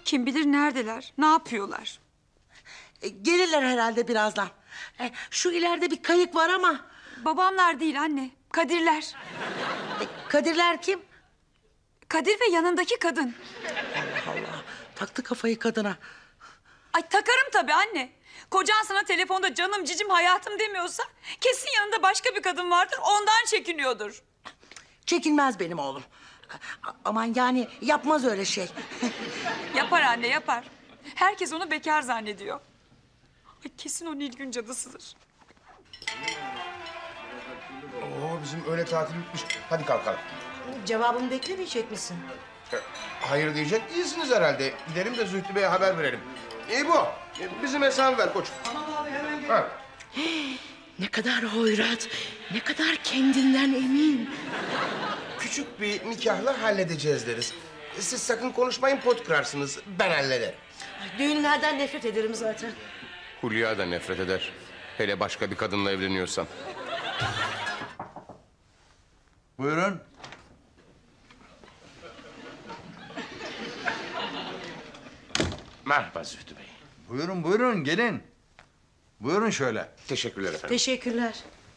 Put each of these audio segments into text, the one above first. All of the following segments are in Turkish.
Kim bilir neredeler, ne yapıyorlar? Gelirler herhalde birazdan. Şu ileride bir kayık var ama... Babamlar değil anne, Kadirler. Kadirler kim? Kadir ve yanındaki kadın. Allah Allah. Taktı kafayı kadına. Ay takarım tabii anne. Kocan sana telefonda canım cicim hayatım demiyorsa... kesin yanında başka bir kadın vardır, ondan çekiniyordur. Çekilmez benim oğlum. Aman yani yapmaz öyle şey. Yapar anne, yapar. Herkes onu bekar zannediyor. Ay, kesin o Nilgün cadısıdır. Oo, bizim öğle tatili bitmiş. Hadi kalkalım. Cevabımı beklemeyecek misin? Hayır diyecek değilsiniz herhalde. Gidelim de Zühtü Bey'e haber verelim. Bu. Bizim hesabı ver koç. Tamam abi hemen gel. Ha. Ne kadar hoyrat, ne kadar kendinden emin. Küçük bir nikahla halledeceğiz deriz. Siz sakın konuşmayın, pot kırarsınız. Ben hallederim. Düğünlerden nefret ederim zaten. Hulya da nefret eder. Hele başka bir kadınla evleniyorsam. Buyurun. Merhaba Zühtü Bey. Buyurun, buyurun gelin. Buyurun şöyle. Teşekkürler efendim. Teşekkürler.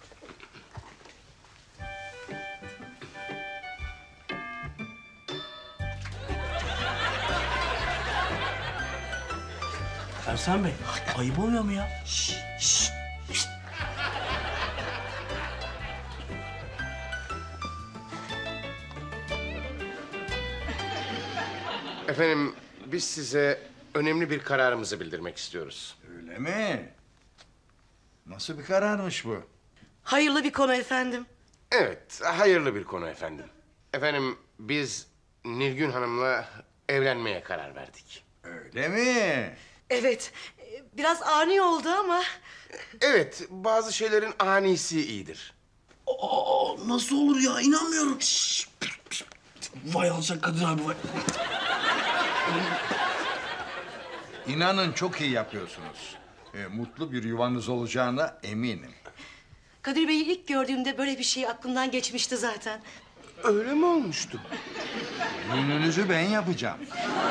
Ersan Bey, ayıp olmuyor mu ya? Efendim, biz size önemli bir kararımızı bildirmek istiyoruz. Öyle mi? Nasıl bir kararmış bu? Hayırlı bir konu efendim. Evet, hayırlı bir konu efendim. Efendim, biz Nilgün Hanım'la evlenmeye karar verdik. Öyle mi? Evet, biraz ani oldu ama... Evet, bazı şeylerin anisi iyidir. Aa, nasıl olur ya? İnanmıyorum. Vay alçak kadın abi vay. İnanın çok iyi yapıyorsunuz. Mutlu bir yuvanız olacağına eminim. Kadir Bey'i ilk gördüğümde böyle bir şey aklımdan geçmişti zaten. Öyle mi olmuştu? Düğününüzü ben yapacağım.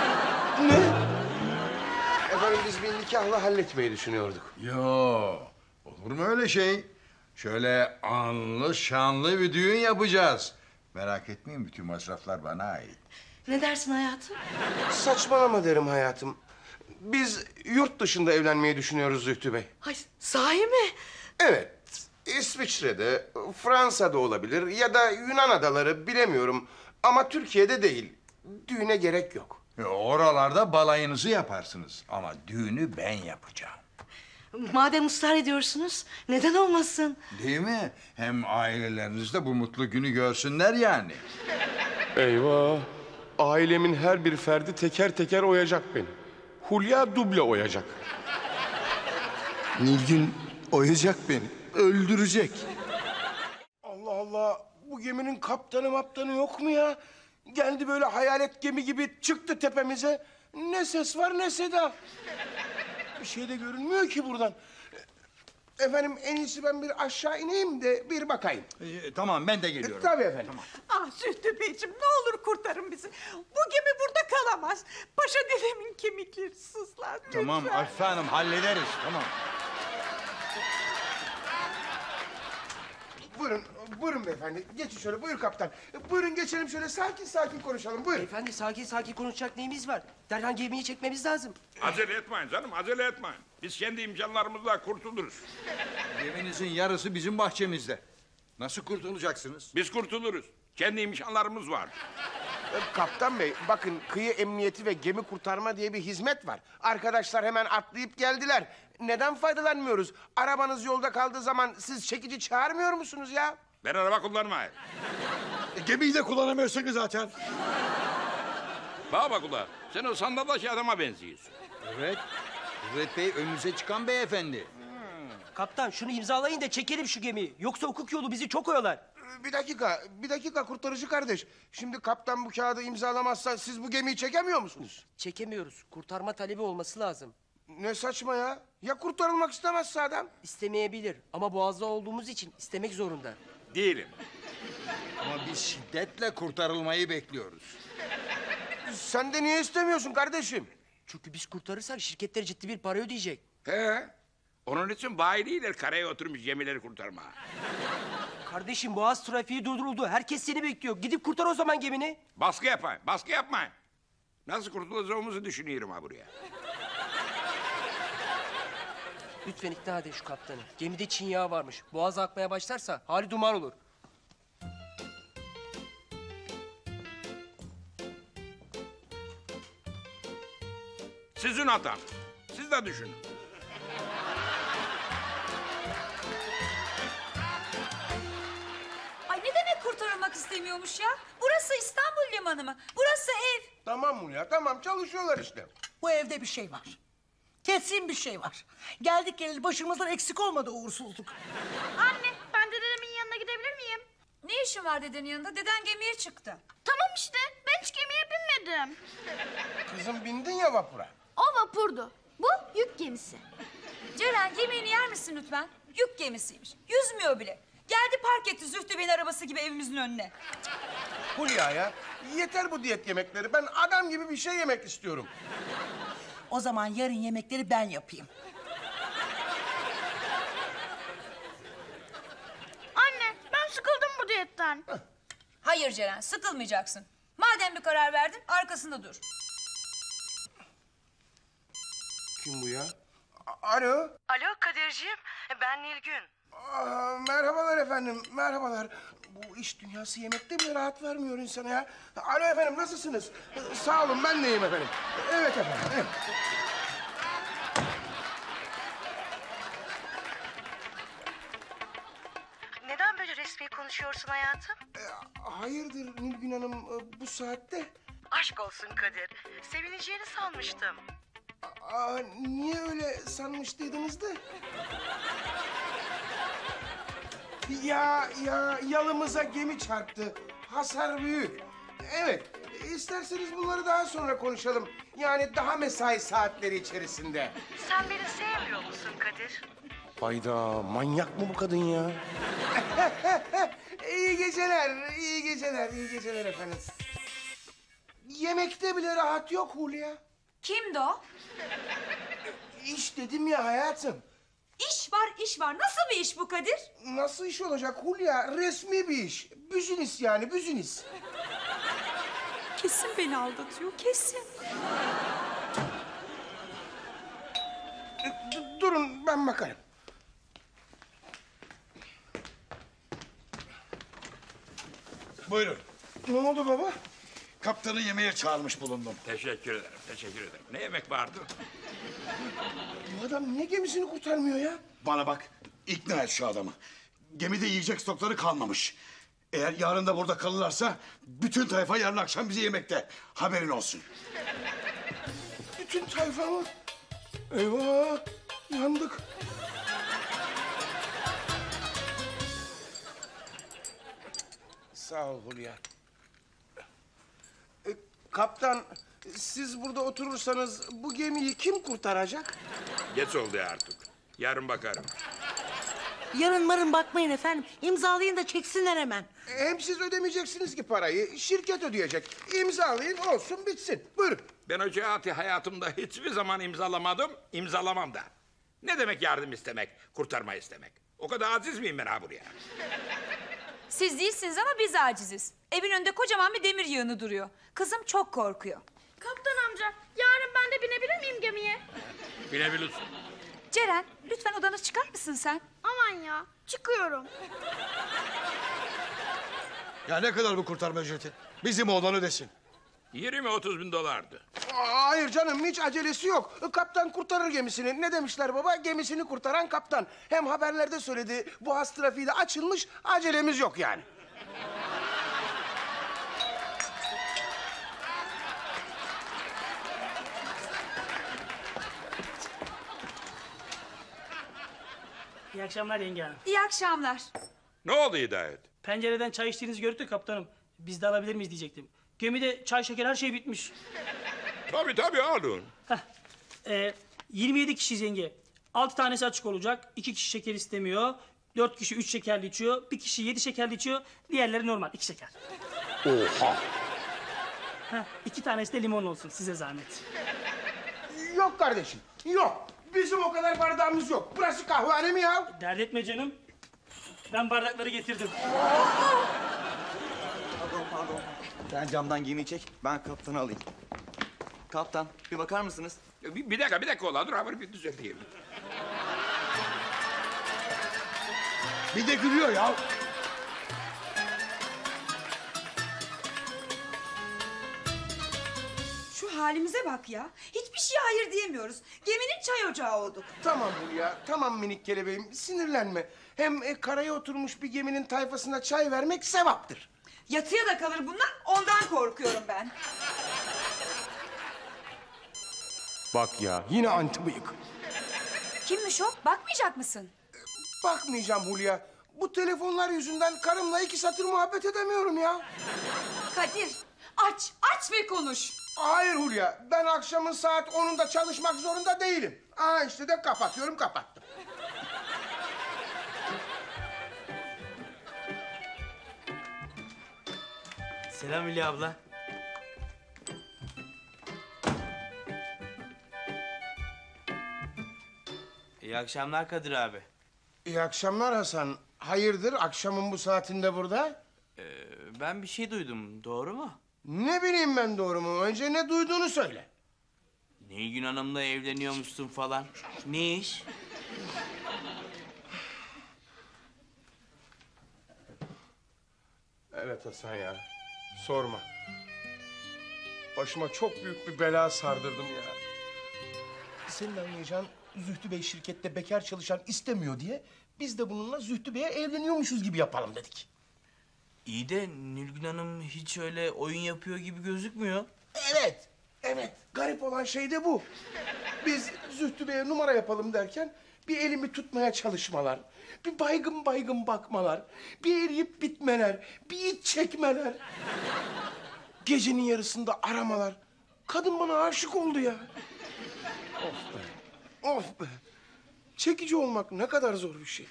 Efendim, biz bir nikahla halletmeyi düşünüyorduk. Yo, olur mu öyle şey? Şöyle anlı şanlı bir düğün yapacağız. Merak etmeyin, bütün masraflar bana ait. Ne dersin hayatım? Saçmalama derim hayatım. Biz yurt dışında evlenmeyi düşünüyoruz Zühtü Bey. Ay, sahi mi? Evet, İsviçre'de, Fransa'da olabilir ya da Yunan adaları, bilemiyorum. Ama Türkiye'de değil. Düğüne gerek yok. Oralarda balayınızı yaparsınız ama düğünü ben yapacağım. Madem ısrar ediyorsunuz, neden olmasın? Değil mi? Hem aileleriniz de bu mutlu günü görsünler yani. Eyvah! Ailemin her bir ferdi teker teker oyacak beni. Hulya duble oyacak. Nilgün oyacak beni, öldürecek. Allah Allah! Bu geminin kaptanı maptanı yok mu ya? Geldi böyle hayalet gemi gibi çıktı tepemize. Ne ses var ne seda. Bir şey de görünmüyor ki buradan. Efendim, en iyisi ben bir aşağı ineyim de bir bakayım. Tamam, ben de geliyorum. Tabii efendim. Ah Zühtü Beyciğim, ne olur kurtarın bizi. Bu gemi burada kalamaz. Paşa dedemin kemikleri sızlar lütfen. Tamam Afife Hanım, hallederiz, tamam. Buyurun, buyurun beyefendi. Geçin şöyle, buyur kaptan. Buyurun geçelim şöyle, sakin sakin konuşalım, buyurun. Efendi sakin sakin konuşacak neyimiz var? Derhal gemiyi çekmemiz lazım. Acele etmeyin canım, acele etmeyin. Biz kendi imkanlarımızla kurtuluruz. Geminizin yarısı bizim bahçemizde. Nasıl kurtulacaksınız? Biz kurtuluruz. Kendi imkanlarımız var. Kaptan bey, bakın kıyı emniyeti ve gemi kurtarma diye bir hizmet var. Arkadaşlar hemen atlayıp geldiler. Neden faydalanmıyoruz? Arabanız yolda kaldığı zaman siz çekici çağırmıyor musunuz ya? Ben araba kullanmayayım. Gemiyi de kullanamıyorsun ki zaten. Bana bak ula, sen o sandaldaki adama benziyorsun. Evet. Kudret Bey önünüze çıkan beyefendi. Kaptan şunu imzalayın da çekelim şu gemiyi. Yoksa hukuk yolu bizi çok oyalar. Bir dakika kurtarıcı kardeş. Şimdi kaptan bu kağıdı imzalamazsa siz bu gemiyi çekemiyor musunuz? Çekemiyoruz. Kurtarma talebi olması lazım. Ne saçma ya? Ya kurtarılmak istemezse adam? İstemeyebilir ama boğazda olduğumuz için istemek zorunda. Değilim. Ama biz şiddetle kurtarılmayı bekliyoruz. Sen de niye istemiyorsun kardeşim? Çünkü biz kurtarırsak şirketler ciddi bir para ödeyecek. He. Onun için bayililer karaya oturmuş gemileri kurtarma. Kardeşim boğaz trafiği durduruldu. Herkes seni bekliyor. Gidip kurtar o zaman gemini. Baskı yapmayın, baskı yapmayın. Nasıl kurtulacağımızı düşünüyorum ha buraya. Lütfen ikna edin şu kaptanı. Gemide Çin yağı varmış. Boğaz akmaya başlarsa hali duman olur. Sizin hatam. Siz de düşünün. Ay ne demek kurtarılmak istemiyormuş ya? Burası İstanbul limanı mı? Burası ev. Tamam Hulya tamam çalışıyorlar işte. Bu evde bir şey var. Kesin bir şey var. Geldik geleli başımızdan eksik olmadı uğursuzluk. Anne, ben dedemin yanına gidebilir miyim? Ne işin var dedenin yanında? Deden gemiye çıktı. Tamam işte, ben hiç gemiye binmedim. Kızım bindin ya vapura. O vapurdu. Bu yük gemisi. Ceren yemeğini yer misin lütfen? Yük gemisiymiş. Yüzmüyor bile. Geldi park etti Zühtü Bey'in arabası gibi evimizin önüne. Hulya ya yeter bu diyet yemekleri. Ben adam gibi bir şey yemek istiyorum. O zaman yarın yemekleri ben yapayım. Anne, ben sıkıldım bu diyetten. Hayır Ceren sıkılmayacaksın. Madem bir karar verdin arkasında dur. Kim bu ya? Alo. Alo Kadir'ciğim, ben Nilgün. Merhabalar efendim, merhabalar. Bu iş dünyası yemekte bile rahat vermiyor insana ya. Alo efendim, nasılsınız? Sağ olun, ben deyim efendim. Evet efendim, evet. Neden böyle resmi konuşuyorsun hayatım? Hayırdır Nilgün Hanım bu saatte? Aşk olsun Kadir. Sevineceğini sanmıştım. Niye öyle sanmıştıydınız da? Ya yalımıza gemi çarptı. Hasar büyük. Evet, isterseniz bunları daha sonra konuşalım. Yani daha mesai saatleri içerisinde. Sen beni sevmiyor musun Kadir? Hayda, manyak mı bu kadın ya? İyi geceler, iyi geceler, iyi geceler efendim. Yemekte bile rahat yok Hulya. Kimdi o? İş dedim ya hayatım. İş var iş var. Nasıl bir iş bu Kadir? Nasıl iş olacak Hulya? Resmi bir iş. Büziniz yani, büziniz. Kesin beni aldatıyor kesin. Durun, ben bakarım. Buyurun. Ne oldu baba? Kaptanı yemeğe çağırmış bulundum. Teşekkür ederim, teşekkür ederim. Ne yemek vardı? Bu adam niye gemisini kurtarmıyor ya? Bana bak, ikna et şu adamı. Gemide yiyecek stokları kalmamış. Eğer yarın da burada kalırlarsa bütün tayfa yarın akşam bize yemekte. Haberin olsun. Bütün tayfa mı? Eyvah, yandık. Sağ ol Hulya. Kaptan, siz burada oturursanız bu gemiyi kim kurtaracak? Geç oldu artık. Yarın bakarım. Yarın marın bakmayın efendim. İmzalayın da çeksinler hemen. Hem siz ödemeyeceksiniz ki parayı, şirket ödeyecek. İmzalayın, olsun bitsin. Buyurun. Ben o kağıtı hayatımda hiçbir zaman imzalamadım, imzalamam da. Ne demek yardım istemek, kurtarma istemek? O kadar aciz miyim ben ha buraya? Siz değilsiniz ama biz aciziz. Evin önünde kocaman bir demir yığını duruyor. Kızım çok korkuyor. Kaptan amca, yarın ben de binebilir miyim gemiye? Bilebilirsin. Ceren lütfen odanı çıkar mısın sen? Aman ya, çıkıyorum. Ya ne kadar bu kurtarma ücreti? Bizim oğlanı desin. 20-30 bin dolardı. Hayır canım, hiç acelesi yok. Kaptan kurtarır gemisini. Ne demişler baba? Gemisini kurtaran kaptan. Hem haberlerde söyledi, Boğaz trafiği de açılmış, acelemiz yok yani. İyi akşamlar yenge hanım. İyi akşamlar. Ne oldu Hidayet? Pencereden çay içtiğinizi gördük de kaptanım. Biz de alabilir miyiz diyecektim. Gemide çay, şeker her şey bitmiş. Tabii alın. 27 kişiyiz yenge. 6 tanesi açık olacak. 2 kişi şeker istemiyor. 4 kişi 3 şekerli içiyor. 1 kişi 7 şekerli içiyor. Diğerleri normal 2 şeker. Oha! 2 tanesi de limon olsun size zahmet. Yok kardeşim, yok. Bizim o kadar bardağımız yok. Burası kahvehane mi ya? Dert etme canım. Ben bardakları getirdim. Pardon. Sen camdan gemiyi çek, ben kaptanı alayım. Kaptan, bir bakar mısınız? Bir dakika ola dur haberi bir düzelteyim. Bir de gülüyor ya. Şu halimize bak ya. Hiçbir şeye hayır diyemiyoruz. Geminin çay ocağı olduk. Tamam Hulya, tamam minik kelebeğim. Sinirlenme. Hem karaya oturmuş bir geminin tayfasına çay vermek sevaptır. Yatıya da kalır bunlar. Ondan korkuyorum ben. Bak ya, yine anti bıyık. Kimmiş o? Bakmayacak mısın? Bakmayacağım Hulya. Bu telefonlar yüzünden karımla 2 satır muhabbet edemiyorum ya. Kadir, aç ve konuş. Hayır Hulya, ben akşamın saat 10'unda çalışmak zorunda değilim. Aa işte de kapatıyorum, kapattım. Selam Hülya abla. İyi akşamlar Kadir abi. İyi akşamlar Hasan. Hayırdır akşamın bu saatinde burada? Ben bir şey duydum, doğru mu? Ne bileyim ben doğru mu? Önce ne duyduğunu söyle. Nilgün Hanım'la evleniyormuşsun falan. Ne iş? Evet Hasan ya. Sorma. Başıma çok büyük bir bela sardırdım ya. Senin anlayacağın Zühtü Bey şirkette bekar çalışan istemiyor diye... ...biz de bununla Zühtü Bey'e evleniyormuşuz gibi yapalım dedik. İyi de Nilgün Hanım hiç öyle oyun yapıyor gibi gözükmüyor. Evet, evet. Garip olan şey de bu. Biz Zühtü Bey'e numara yapalım derken... ...bir elimi tutmaya çalışmalar... ...bir baygın baygın bakmalar... ...bir eriyip bitmeler... ...bir iç çekmeler... ...gecenin yarısında aramalar... ...kadın bana aşık oldu ya. Of be, of be. Çekici olmak ne kadar zor bir şey.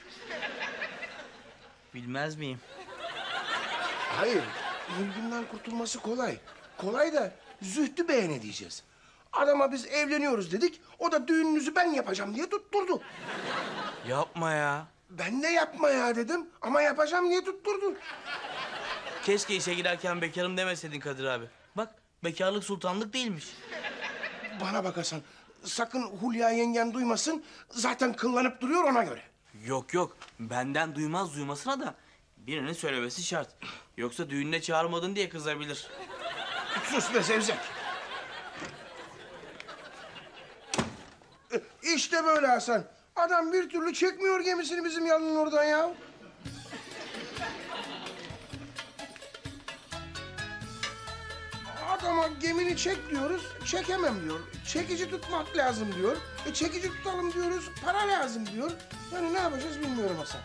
Bilmez miyim? Hayır, Nilgün'den kurtulması kolay. Kolay da Zühtü Bey'e ne diyeceğiz? Adama biz evleniyoruz dedik, o da düğününüzü ben yapacağım diye tutturdu. Yapma ya. Ben de yapma ya dedim ama yapacağım diye tutturdu. Keşke işe girerken bekarım demeseydin Kadir abi. Bak, bekarlık sultanlık değilmiş. Bana bak Hasan, sakın Hulya yengen duymasın. Zaten kıllanıp duruyor ona göre. Yok yok, benden duymasına da birinin söylemesi şart. Yoksa düğününe çağırmadın diye kızabilir. Sus be zevzek. İşte böyle Hasan. Adam bir türlü çekmiyor gemisini bizim yanının oradan ya. Adama gemini çek diyoruz, çekemem diyor. Çekici tutmak lazım diyor. Çekici tutalım diyoruz, para lazım diyor. Yani ne yapacağız bilmiyorum Hasan.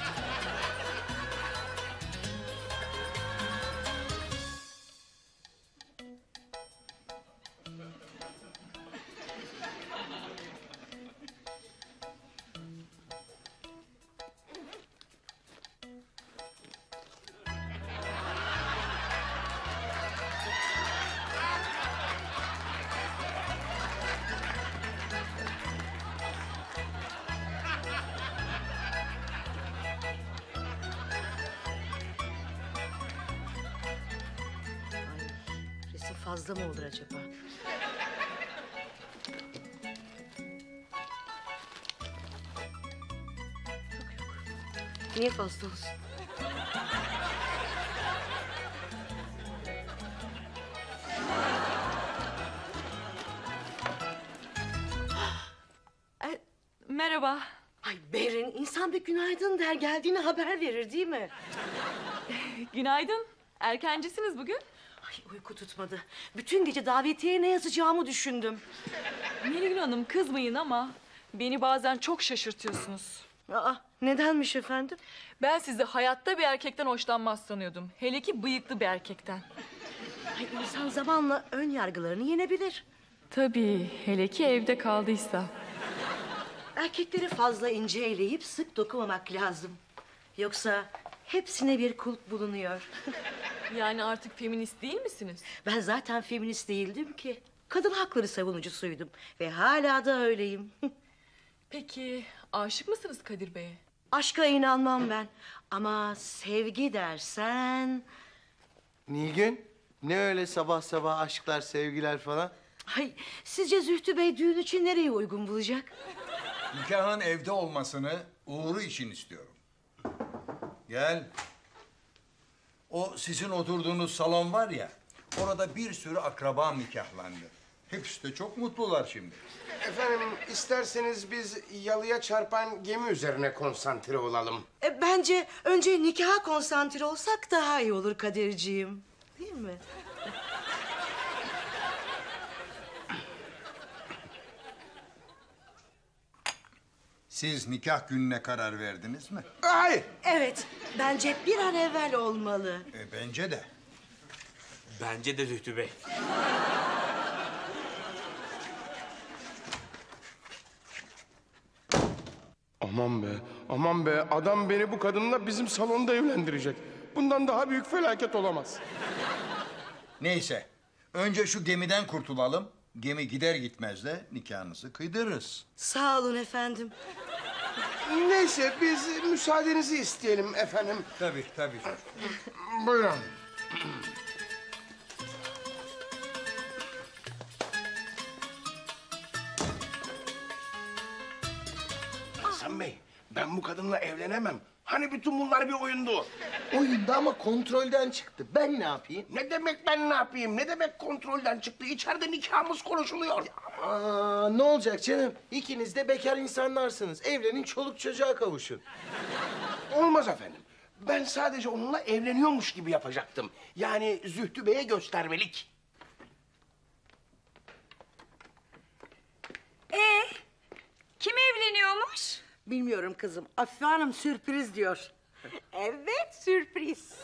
Resim fazla mı olur acaba? Yok. Niye fazla olsun? Merhaba. Ay Berin, insan bir günaydın der, geldiğini haber verir değil mi? Günaydın. Erkencisiniz bugün. Ay uyku tutmadı. Bütün gece davetiyeye ne yazacağımı düşündüm. Nilgün Hanım kızmayın ama beni bazen çok şaşırtıyorsunuz. Aa, nedenmiş efendim? Ben sizi hayatta bir erkekten hoşlanmaz sanıyordum. Hele ki bıyıklı bir erkekten. Ay insan zamanla ön yargılarını yenebilir. Tabii, hele ki evde kaldıysa. Erkekleri fazla ince eleyip sık dokumamak lazım. Yoksa hepsine bir kulp bulunuyor. Yani artık feminist değil misiniz? Ben zaten feminist değildim ki. kadın hakları savunucusuydum. Ve hala da öyleyim. Peki aşık mısınız Kadir Bey'e? Aşka inanmam ben. Ama sevgi dersen... Nilgün, ne öyle sabah sabah aşklar, sevgiler falan? Ay, sizce Zühtü Bey düğün için nereye uygun bulacak? Nikahın evde olmasını Uğur'u için istiyorum. Gel. O sizin oturduğunuz salon var ya, orada bir sürü akrabam nikahlandı. Hepsi de çok mutlular şimdi. Efendim isterseniz biz yalıya çarpan gemi üzerine konsantre olalım. Bence önce nikaha konsantre olsak daha iyi olur Kadirciğim. Değil mi? Siz nikah gününe karar verdiniz mi? Hayır. Evet, bence bir an evvel olmalı. Bence de. Bence de Zühtü Bey. Aman be, aman be. Adam beni bu kadınla bizim salonda evlendirecek. Bundan daha büyük felaket olamaz. Neyse. Önce şu gemiden kurtulalım. Gemi gider gitmez de nikahınızı kıydırırız. Sağ olun efendim. Neyse biz müsaadenizi isteyelim efendim. Tabii, tabii. Buyurun. Hasan Bey, ben bu kadınla evlenemem. Hani bütün bunlar bir oyundu. Oyunda ama kontrolden çıktı. Ben ne yapayım? Ne demek ben ne yapayım? Ne demek kontrolden çıktı? İçeride nikahımız konuşuluyor. Aa, ne olacak canım? İkiniz de bekar insanlarsınız. Evlenin, çoluk çocuğa kavuşun. Olmaz efendim. Ben sadece onunla evleniyormuş gibi yapacaktım. Yani Zühtü Bey'e göstermelik. Kim evleniyormuş? Bilmiyorum kızım. Afife Hanım sürpriz diyor. Evet, sürpriz.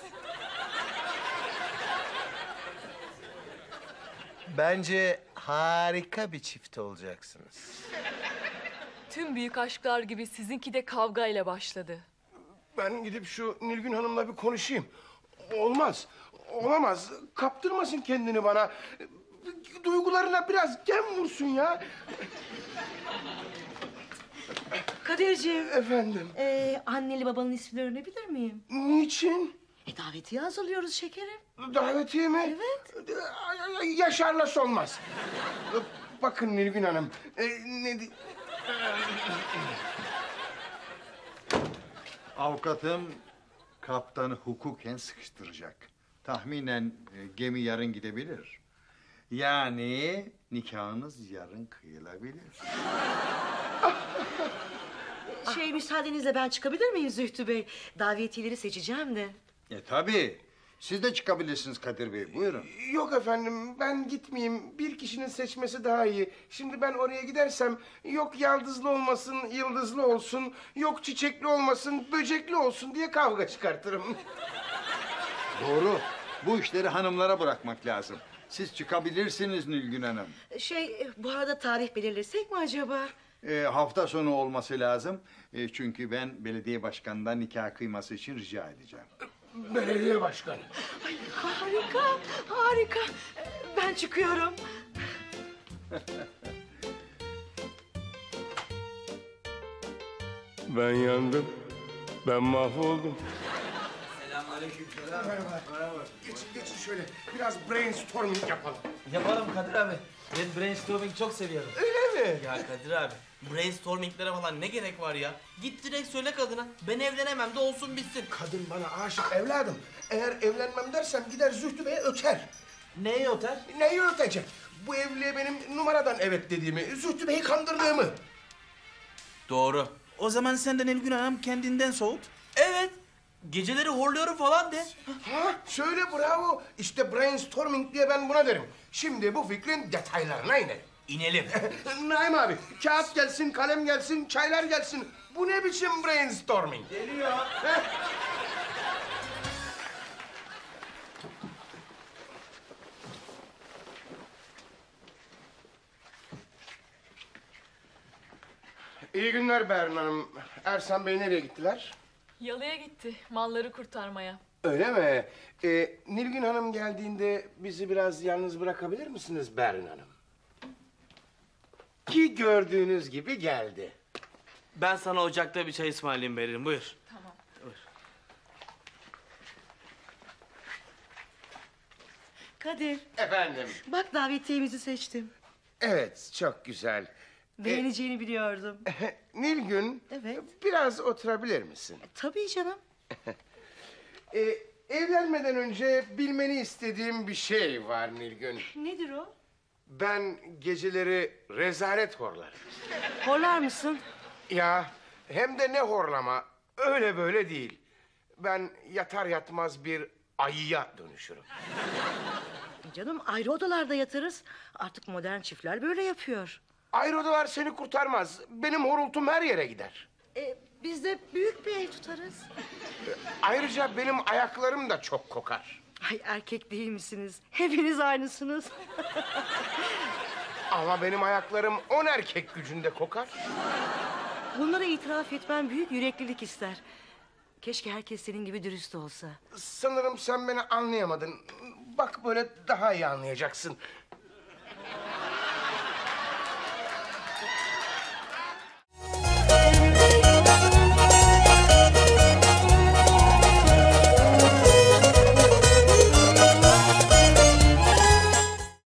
Bence harika bir çift olacaksınız. Tüm büyük aşklar gibi sizinki de kavgayla başladı. Ben gidip şu Nilgün Hanım'la bir konuşayım. Olmaz. Olamaz. Kaptırmasın kendini bana. Duygularına biraz gem vursun ya. Kadirciğim. Efendim. Anneli babanın ismini öğrenebilir miyim? Niçin? Davetiye hazırlıyoruz şekerim. Davetiye mi? Evet. Yaşar'la solmaz. Bakın Nilgün Hanım. Avukatım kaptanı hukuken sıkıştıracak. Tahminen gemi yarın gidebilir. Yani nikahınız yarın kıyılabilir. Müsaadenizle ben çıkabilir miyim Zühtü Bey? Davetiyeleri seçeceğim de. Tabii. Siz de çıkabilirsiniz Kadir Bey. Buyurun. Yok efendim ben gitmeyeyim. Bir kişinin seçmesi daha iyi. Şimdi ben oraya gidersem yok yaldızlı olmasın, yıldızlı olsun, yok çiçekli olmasın, böcekli olsun diye kavga çıkartırım. Doğru. Bu işleri hanımlara bırakmak lazım. Siz çıkabilirsiniz Nilgün Hanım. Bu arada tarih belirlesek mi acaba? Hafta sonu olması lazım. Çünkü ben belediye başkanından nikah kıyması için rica edeceğim. Belediye başkanı. Ay, harika, harika. Ben çıkıyorum. Ben yandım. Ben mahvoldum. Selamünaleyküm. Merhaba. Geçin şöyle. Biraz brainstorming yapalım. Yapalım Kadir abi. Ben brainstorming çok seviyorum. Öyle mi? Ya Kadir abi, brainstorminglere falan ne gerek var ya? Git direkt söyle kadına. Ben evlenemem de olsun bitsin. Kadın bana aşık evladım. Eğer evlenmem dersem gider Zühtü Bey'e öter. Neyi öter? Neyi ötecek? Bu evliliğe benim numaradan evet dediğimi, Zühtü Bey'i kandırdığımı. Doğru. O zaman sen de Nilgün Hanım kendinden soğut. Evet. Geceleri horluyorum falan de. Ha, söyle bravo. İşte brainstorming diye ben buna derim. Şimdi bu fikrin detaylarına inelim. İnelim. Naim abi, kağıt gelsin, kalem gelsin, çaylar gelsin. Bu ne biçim brainstorming? Geliyor. İyi günler Berin Hanım. Ersan Bey nereye gittiler? Yalıya gitti malları kurtarmaya. Öyle mi? Nilgün Hanım geldiğinde bizi biraz yalnız bırakabilir misiniz Berin Hanım? Ki gördüğünüz gibi geldi. Ben sana ocakta bir çay ısmarlayayım Beril'im. Buyur. Kadir, Efendim. bak davetiyemizi seçtim. Evet, çok güzel. Beğeneceğini biliyordum. Nilgün, Evet. biraz oturabilir misin? Tabii canım. Evlenmeden önce bilmeni istediğim bir şey var Nilgün. Nedir o? Ben geceleri rezalet horlarım. Horlar mısın? Ya hem de ne horlama, öyle böyle değil. Ben yatar yatmaz bir ayıya dönüşürüm. Canım ayrı odalarda yatarız. Artık modern çiftler böyle yapıyor. Ayrı odalar seni kurtarmaz. Benim horultum her yere gider. Biz de büyük bir ev tutarız. Ayrıca benim ayaklarım da çok kokar. Ay erkek değil misiniz? Hepiniz aynısınız. Ama benim ayaklarım 10 erkek gücünde kokar. Bunları itiraf etmen büyük yüreklilik ister. Keşke herkes senin gibi dürüst olsa. Sanırım sen beni anlayamadın. Bak böyle daha iyi anlayacaksın.